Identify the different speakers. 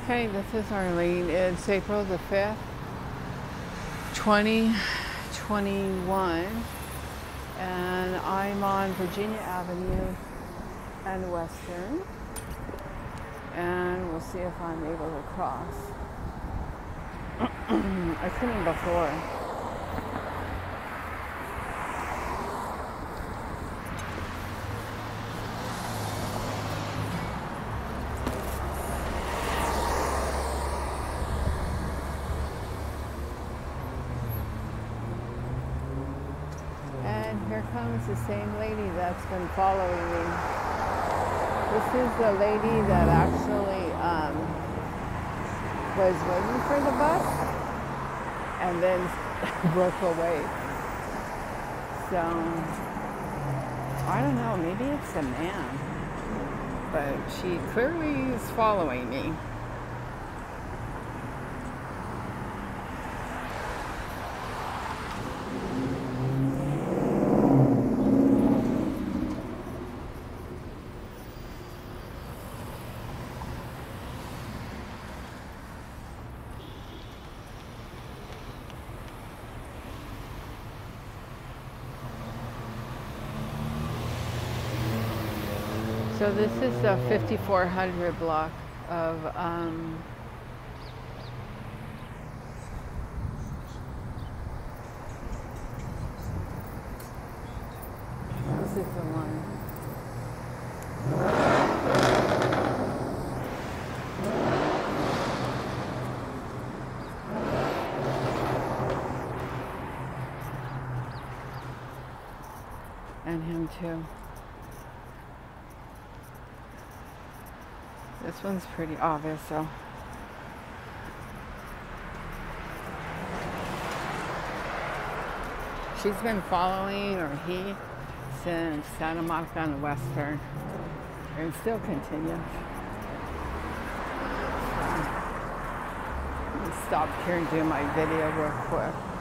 Speaker 1: Hey, this is Arlene. It's April the 5th, 2021, and I'm on Virginia Avenue and Western, and we'll see if I'm able to cross. I couldn't before. And here comes the same lady that's been following me. This is the lady that actually was waiting for the bus and then broke away. So, I don't know, maybe it's a man, but she clearly is following me. So this is the 5400 block of this is the one. And him too. This one's pretty obvious, so. She's been following, or he, since Santa Monica and Western, and still continues. Let me stop here and do my video real quick.